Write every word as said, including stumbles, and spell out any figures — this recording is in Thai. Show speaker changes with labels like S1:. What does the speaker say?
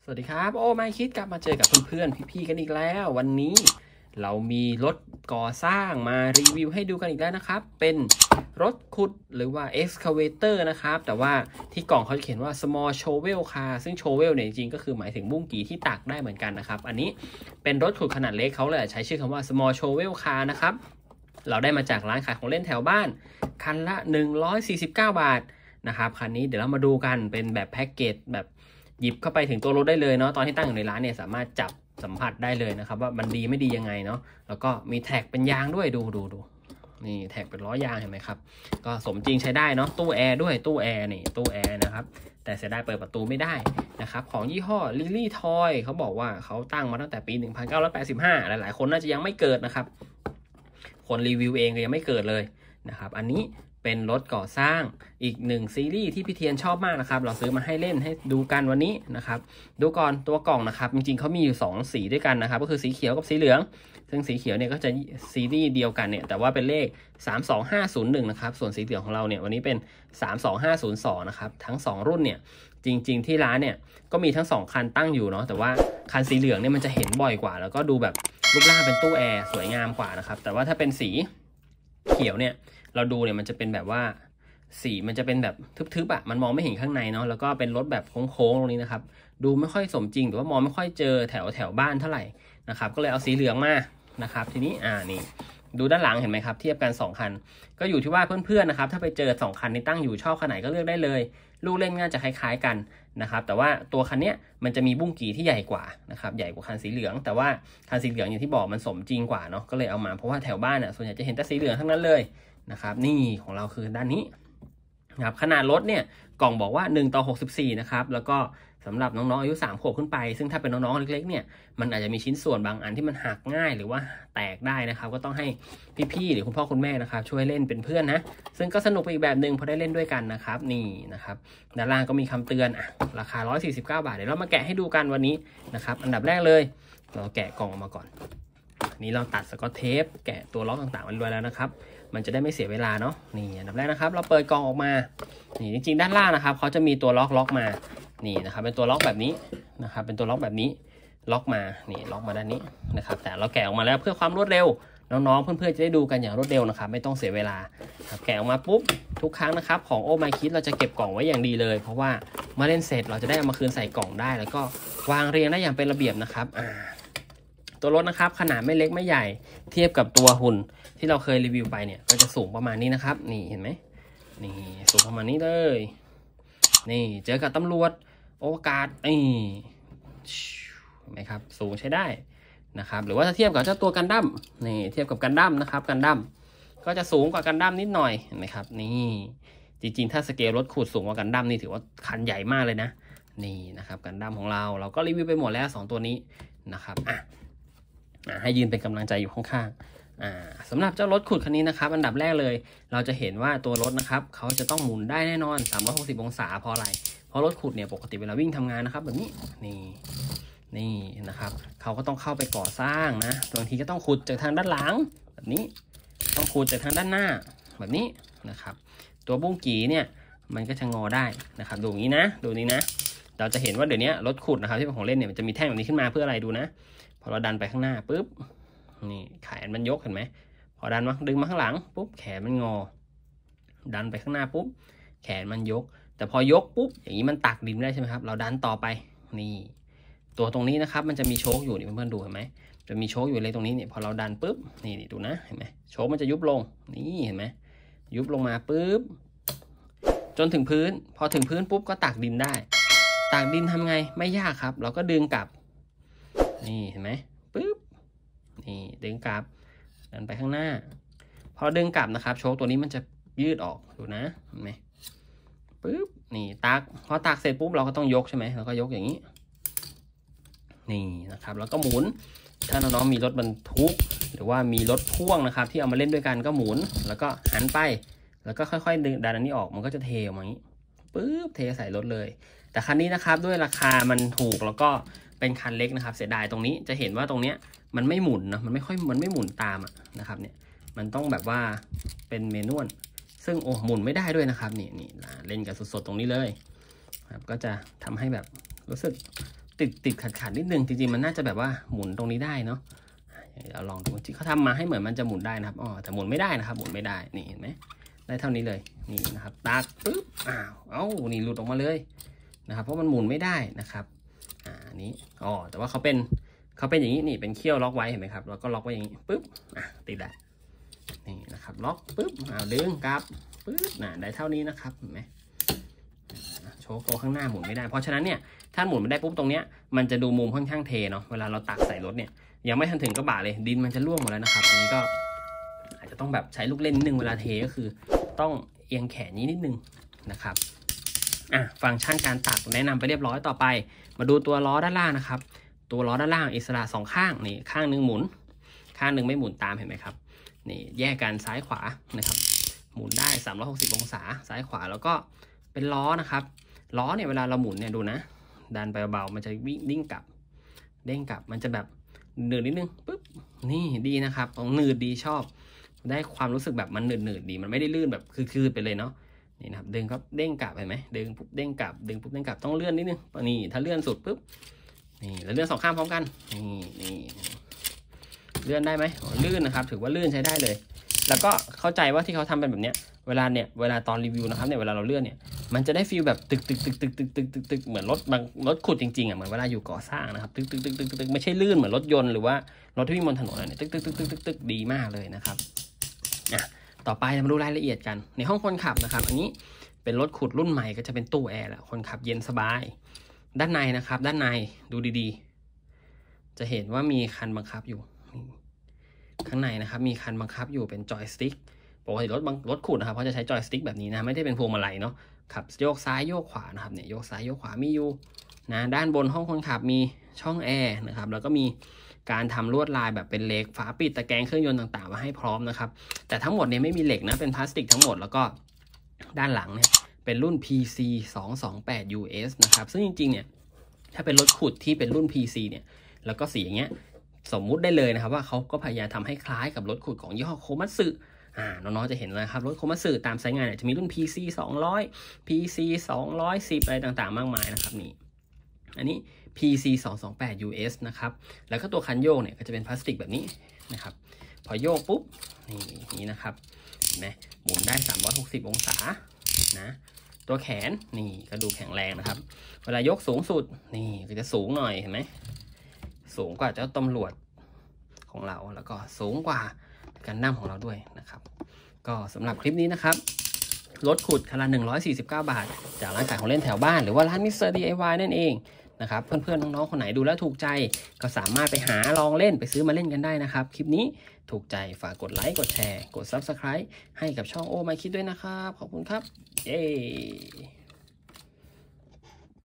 S1: สวัสดีครับโอ้ไม่คิดกลับมาเจอกับเพื่อนๆพี่ๆกันอีกแล้ววันนี้เรามีรถก่อสร้างมารีวิวให้ดูกันอีกแล้วนะครับเป็นรถขุดหรือว่า excavator นะครับแต่ว่าที่กล่องเขาเขียนว่า small shovel car ซึ่ง shovel เนี่ยจริงๆก็คือหมายถึงบุ้งกี่ที่ตักได้เหมือนกันนะครับอันนี้เป็นรถขุดขนาดเล็กเขาเลยใช้ชื่อคำว่า small shovel car นะครับเราได้มาจากร้านขายของเล่นแถวบ้านคันละหนึ่งร้อยสี่สิบเก้าบาทนะครับคันนี้เดี๋ยวเรามาดูกันเป็นแบบแพ็กเกจแบบหยิบเข้าไปถึงตัวรถได้เลยเนาะตอนที่ตั้งอยู่ในร้านเนี่ยสามารถจับสัมผัสได้เลยนะครับว่ามันดีไม่ดียังไงเนาะแล้วก็มีแท็กเป็นยางด้วยดูดูดูนี่แท็กเป็นล้อยางเห็นไหมครับก็สมจริงใช้ได้เนาะตู้แอร์ด้วยตู้แอร์นี่ตู้แอร์นะครับแต่เสียดายเปิดประตูไม่ได้นะครับของยี่ห้อ Lily Toy เขาบอกว่าเขาตั้งมาตั้งแต่ปีหนึ่งพันเก้าร้อยแปดสิบห้าหลายๆคนน่าจะยังไม่เกิดนะครับคนรีวิวเองก็ยังไม่เกิดเลยนะครับอันนี้เป็นรถก่อสร้างอีกหนึ่งซีรีส์ที่พี่เทียนชอบมากนะครับเราซื้อมาให้เล่นให้ดูกันวันนี้นะครับดูก่อนตัวกล่องนะครับจริงๆเขามีอยู่สองสีด้วยกันนะครับก็คือสีเขียวกับสีเหลืองซึ่งสีเขียวเนี่ยก็จะซีรีส์เดียวกันเนี่ยแต่ว่าเป็นเลขสามสองห้าศูนย์หนึ่งนะครับส่วนสีเหลืองของเราเนี่ยวันนี้เป็นสามสองห้าศูนย์สองนะครับทั้งสองรุ่นเนี่ยจริงๆที่ร้านเนี่ยก็มีทั้งสองคันตั้งอยู่เนาะแต่ว่าคันสีเหลืองเนี่ยมันจะเห็นบ่อยกว่าแล้วก็ดูแบบรูปร่างเป็นตู้แอร์สวยงามกว่านะครับแต่ว่าถ้าเป็นสีเขียวเนี่ยเราดูเนี่ยมันจะเป็นแบบว่าสีมันจะเป็นแบบทึบๆอ่ะมันมองไม่เห็นข้างในเนาะแล้วก็เป็นรถแบบโค้งๆตรงนี้นะครับดูไม่ค่อยสมจริงหรือว่ามองไม่ค่อยเจอแถวแถวบ้านเท่าไหร่นะครับก็เลยเอาสีเหลืองมานะครับทีนี้อ่านี่ดูด้านหลังเห็นไหมครับเทียบกันสองคันก็อยู่ที่ว่าเพื่อนๆนะครับถ้าไปเจอสองคันนี้ตั้งอยู่ชอบคันไหนก็เลือกได้เลยลูกเล่นน่าจะคล้ายๆกันนะครับแต่ว่าตัวคันนี้มันจะมีบุ้งกี่ที่ใหญ่กว่านะครับใหญ่กว่าคันสีเหลืองแต่ว่าคันสีเหลืองอย่างที่บอกมันสมจริงกว่าเนาะก็เลยเอามาเพราะว่าแถวบ้านอ่ะส่วนใหญ่จะเห็นแต่สีเหลืองทั้งนั้นเลยนะครับนี่ของเราคือด้านนี้นะครับขนาดรถเนี่ยกล่องบอกว่าหนึ่งต่อหกสิบสี่นะครับแล้วก็สำหรับน้องๆอายุสามขวบขึ้นไปซึ่งถ้าเป็นน้องๆเล็กๆเนี่ยมันอาจจะมีชิ้นส่วนบางอันที่มันหักง่ายหรือว่าแตกได้นะครับก็ต้องให้พี่ๆหรือคุณพ่อคุณแม่นะครับช่วยเล่นเป็นเพื่อนนะซึ่งก็สนุกไปอีกแบบหนึ่งพอได้เล่นด้วยกันนะครับนี่นะครับด้านล่างก็มีคำเตือนอ่ะราคาหนึ่งร้อยสี่สิบเก้าบาทเดี๋ยวเรามาแกะให้ดูกันวันนี้นะครับอันดับแรกเลยเราแกะกล่องออกมาก่อนนี้เราตัดสกอตเทปแกะตัวล็อกต่างๆมันไว้แล้วนะครับมันจะได้ไม่เสียเวลาเนาะนี่อันดับแรกนะครับเราเปิดกล่องออกมานี่จริงๆด้านล่างนะครับเขาจะมีตัวล็อกล็อกมานี่นะครับเป็นตัวล็อกแบบนี้นะครับเป็นตัวล็อกแบบนี้ล็อกมานี่ล็อกมาด้านนี้นะครับแต่เราแกะออกมาแล้วเพื่อความรวดเร็วน้องๆเพื่อนๆจะได้ดูกันอย่างรวดเร็วนะครับไม่ต้องเสียเวลาครับแกะออกมาปุ๊บทุกครั้งนะครับของโอไมคิดเราจะเก็บกล่องไว้อย่างดีเลยเพราะว่าเมื่อเล่นเสร็จเราจะได้เอามาคืนใส่กล่องได้แล้วก็วางเรียงได้อย่างเป็นระเบียบนะครับอ่าตัวรถนะครับขนาดไม่เล็กไม่ใหญ่เทียบกับตัวหุ่นที่เราเคยรีวิวไปเนี่ยก็จะสูงประมาณนี้นะครับนี่เห็นไหมนี่สูงประมาณนี้เลยนี่เจอกับตำรวจโอกาสนี่เห็นไหมครับสูงใช้ได้นะครับหรือว่าถ้าเทียบกับเจ้าตัวกันดั้มนี่เทียบกับกันดั้มนะครับกันดั้มก็จะสูงกว่ากันดั้มนิดหน่อยเห็นไหมครับนี่จริงๆถ้าสเกลรถขูดสูงกว่ากันดั้มนี่ถือว่าคันใหญ่มากเลยนะนี่นะครับกันดั้มของเราเราก็รีวิวไปหมดแล้วสองตัวนี้นะครับอ่ะให้ยืนเป็นกำลังใจอยู่ข้างๆอ่าสำหรับเจ้ารถขุดคันนี้นะครับอันดับแรกเลยเราจะเห็นว่าตัวรถนะครับเขาจะต้องหมุนได้แน่นอนสามร้อยหกสิบองศาเพราะอะไรเพราะรถขุดเนี่ยปกติเวลาวิ่งทำงานนะครับแบบนี้นี่นี่นะครับเขาก็ต้องเข้าไปก่อสร้างนะบางทีก็ต้องขุดจากทางด้านหลังแบบนี้ต้องขุดจากทางด้านหน้าแบบนี้นะครับตัวบุ้งกีเนี่ยมันก็จะงอได้นะครับดูอย่างนี้นะดูนี้นะเราจะเห็นว่าเดี๋ยวนี้รถขุดนะครับที่เป็นของเล่นเนี่ยมันจะมีแท่งแบบนี้ขึ้นมาเพื่ออะไรดูนะพอเราดันไปข้างหน้าปุ๊บนี่แขนมันยกเห็นไหมพอดันมาดึงมาข้างหลังปุ๊บแขนมันงอดันไปข้างหน้าปุ๊บแขนมันยกแต่พอยกปุ๊บอย่างนี้มันตักดินได้ใช่ไหมครับเราดันต่อไปนี่ตัวตรงนี้นะครับมันจะมีโชคอยู่นี่เพื่อนๆดูเห็นไหมจะมีโชคอยู่เลยตรงนี้เนี่ยพอเราดันปุ๊บนี่ดูนะเห็นไหมโชคมันจะยุบลงนี่เห็นไหมยุบลงมาปุ๊บจนถึงพื้นพอถึงพื้นปุ๊บก็ตักดินได้ตักดินทำไงไม่ยากครับเราก็ดึงกลับนี่เห็นไหมปุ๊บนี่ดึงกลับดันไปข้างหน้าพอดึงกลับนะครับโชคตัวนี้มันจะยืดออกดูนะเห็นไหมปุ๊บนี่ตักพอตักเสร็จปุ๊บเราก็ต้องยกใช่ไหมเราก็ยกอย่างนี้นี่นะครับแล้วก็หมุนถ้าน้องๆมีรถบรรทุกหรือว่ามีรถพ่วงนะครับที่เอามาเล่นด้วยกันก็หมุนแล้วก็หันไปแล้วก็ค่อยๆดึงดันอันนี้ออกมันก็จะเทออกมาอย่างนี้ปุ๊บเทใส่รถเลยแต่คันนี้นะครับด้วยราคามันถูกแล้วก็เป็นคันเล็กนะครับเสียดายตรงนี้จะเห็นว่าตรงเนี้ยมันไม่หมุนนะมันไม่ค่อยมันไม่หมุนตามนะครับเนี่ยมันต้องแบบว่าเป็นเมนวลซึ่งโอ้หมุนไม่ได้ด้วยนะครับนี่นี่เล่นกับสดๆตรงนี้เลยครับก็จะทำให้แบบรู้สึกติดติดขัดขัดนิดนึงจริงๆมันน่าจะแบบว่าหมุนตรงนี้ได้เนาะเราลองดูที่เขาทำมาให้เหมือนมันจะหมุนได้นะครับอ๋อแต่หมุนไม่ได้นะครับหมุนไม่ได้นี่เห็นไหมได้เท่านี้เลยนี่นะครับตัดปึ๊บอ้าวเอ้านี่หลุดออกมาเลยนะครับเพราะมันหมุนไม่ได้นะครับอ่านี้อ๋อแต่ว่าเขาเป็นเขาเป็นอย่างนี้นี่เป็นเขี้ยวล็อกไว้เห็นไหมครับแล้วก็ล็อกไว้อย่างนี้ปึ๊บอ่ะติดได้นี่นะครับล็อกปึ๊บอ้าวดึงกลับปึ๊บน่ะได้เท่านี้นะครับเห็นไหมโชว์ตัวข้างหน้าหมุนไม่ได้เพราะฉะนั้นเนี่ยถ้าหมุนไม่ได้ปุ๊บตรงเนี้ยมันจะดูมุมค่อนข้างเทเนาะเวลาเราตักใส่รถเนี่ยยังไม่ทันถึงกระบะเลยดินมันจะร่วงหมดแล้วนะครับอันนี้ก็อาจจะต้องแบบใช้ลูกเล่นนิดนึงเวลาเทก็คือต้องเอียงแขนนี้นิดนึงนะครับอ่ะฟังก์ชันการตักแนะนำไปเรียบร้อยต่อไปมาดูตัวล้อด้านล่างนะครับตัวล้อด้านล่างอิสระสองข้างนี่ข้างหนึ่งหมุนข้างหนึ่งไม่หมุนตามเห็นไหมครับนี่แยกกันซ้ายขวานะครับหมุนได้สามร้อยหกสิบองศาซ้ายขวาแล้วก็เป็นล้อนะครับล้อเนี่ยเวลาเราหมุนเนี่ยดูนะดันไปเบาๆมันจะวิ่งดิ้งกลับเด้งกลับมันจะแบบหนืดนิดนึงปุ๊บนี่ดีนะครับของหนืดดีชอบได้ความรู้สึกแบบมันหนืดหนืดดีมันไม่ได้ลื่นแบบคือๆไปเลยเนาะนี่นะครับดึงครับเด้งกลับเห็นไหมดึงปุ๊บเด้งกลับดึงปุ๊บเด้งกลับต้องเลื่อนนิดนึงนี่ถ้าเลื่อนสุดปุ๊บนี่แล้วเลื่อนสองข้างพร้อมกันนี่นี่เลื่อนได้ไหมลื่นนะครับถือว่าลื่นใช้ได้เลยแล้วก็เข้าใจว่าที่เขาทำเป็นแบบเนี้ยเวลาเนี่ยเวลาตอนรีวิวนะครับเนี่ยเวลาเราเลื่อนเนี่ยมันจะได้ฟีลแบบตึกตึกตึกตึกตึกตึกตึกตึกเหมือนรถบางรถขุดจริงๆอ่ะเหมือนเวลาอยู่ก่อสร้างนะครับตึกตึกตึกตึกตึกไม่ใช่ลื่นเหมือนรถยนต์หรือว่ารถที่วิ่งบนถนนอะไรเนี่ยตึกตึกตึกตึกตึกตึกดีมากเลยนะครับอ่ะต่อไปมาดูรายละเอียดกันในห้องคนขับนะครับอันนี้เป็นรถขุดรุ่นใหม่ก็จะเป็นตู้แอร์แหละคนขับเย็นสบายด้านในนะครับด้านในดูดีๆจะเห็นว่ามีคันบังคับอยู่ข้างในนะครับมีคันบังคับอยู่เป็นจอยสติ๊กปกติรถบางรถขุดนะครับเขาจะใช้จอยสติ๊กแบบนี้นะไม่ได้เป็นพวงมาลัยเนาะขับโยกซ้ายโยกขวานะครับเนี่ยโยกซ้ายโยกขวามีอยู่นะด้านบนห้องคนขับมีช่องแอร์นะครับแล้วก็มีการทำลวดลายแบบเป็นเหล็กฝาปิดตะแกรงเครื่องยนต์ต่างๆมาให้พร้อมนะครับแต่ทั้งหมดเนี่ยไม่มีเหล็กนะเป็นพลาสติกทั้งหมดแล้วก็ด้านหลังเนี่ยเป็นรุ่น พี ซี สองสองแปด ยู เอส นะครับซึ่งจริงๆเนี่ยถ้าเป็นรถขุดที่เป็นรุ่น พี ซี เนี่ยแล้วก็สีอย่างเงี้ยสมมุติได้เลยนะครับว่าเขาก็พยายามทำให้คล้ายกับรถขุดของยี่ห้อโคมัตสึอ่าน้องๆจะเห็นเลยครับรถโคมัตสึตามไซส์งานเนี่ยจะมีรุ่น พี ซี สองร้อย พี ซี สองร้อยสิบอะไรต่างๆมากมายนะครับนี่อันนี้ พี ซี สองสองแปด ยู เอส นะครับแล้วก็ตัวคันโยกเนี่ยก็จะเป็นพลาสติกแบบนี้นะครับพอโยกปุ๊บนี่นี่นะครับเห็นไหมหมุนได้สามร้อยหกสิบองศานะตัวแขนนี่ก็ดูแข็งแรงนะครับเวลายกสูงสุดนี่ก็จะสูงหน่อยเห็นไหมสูงกว่าเจ้าตำรวจของเราแล้วก็สูงกว่ากันดั้มของเราด้วยนะครับก็สำหรับคลิปนี้นะครับรถขุดคันละหนึ่งร้อยสี่สิบเก้าบาทจากร้านขายของเล่นแถวบ้านหรือว่าร้านมิสเตอร์ ดี ไอ วาย นั่นเองนะครับเพื่อนๆน้องๆคนไหนดูแล้วถูกใจก็สามารถไปหาลองเล่นไปซื้อมาเล่นกันได้นะครับคลิปนี้ถูกใจฝากกดไลค์กดแชร์กด ซับสไครบ์ ให้กับช่องโอไมคิดด้วยนะครับขอบคุณครับเย้